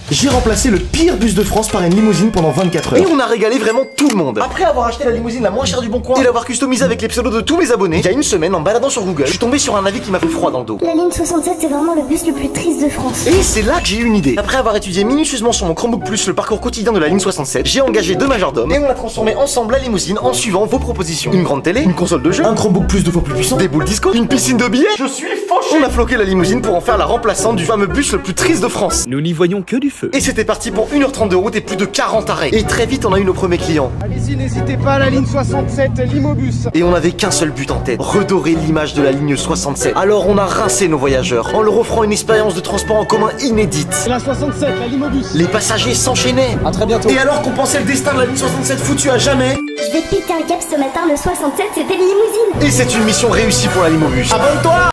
J'ai remplacé le pire bus de France par une limousine pendant 24 heures. Et on a régalé vraiment tout le monde. Après avoir acheté la limousine la moins chère du bon coin et l'avoir customisée avec les pseudos de tous mes abonnés, il y a une semaine, en baladant sur Google, je suis tombé sur un avis qui m'a fait froid dans le dos. La ligne 67, c'est vraiment le bus le plus triste de France. Et c'est là que j'ai eu une idée. Après avoir étudié minutieusement sur mon Chromebook Plus le parcours quotidien de la ligne 67, j'ai engagé 2 majordomes et on a transformé ensemble la limousine en suivant vos propositions. Une grande télé, une console de jeu, un Chromebook Plus 2 fois plus puissant, des boules disco, une piscine de billets. Je suis fauché. On a floqué la limousine pour en faire la remplaçante du fameux bus le plus triste de France. Nous n'y voyons que du feu. Et c'était parti pour 1h30 de route et plus de 40 arrêts. Et très vite on a eu nos premiers clients. Allez-y, n'hésitez pas à la ligne 67, Limobus. Et on avait qu'un seul but en tête, redorer l'image de la ligne 67. Alors on a rincé nos voyageurs en leur offrant une expérience de transport en commun inédite. La 67, la Limobus. Les passagers s'enchaînaient. À très bientôt. Et alors qu'on pensait le destin de la ligne 67 foutu à jamais, Je vais péter un cap ce matin, le 67, c'était une limousine. et c'est une mission réussie pour la Limobus. Abonne-toi!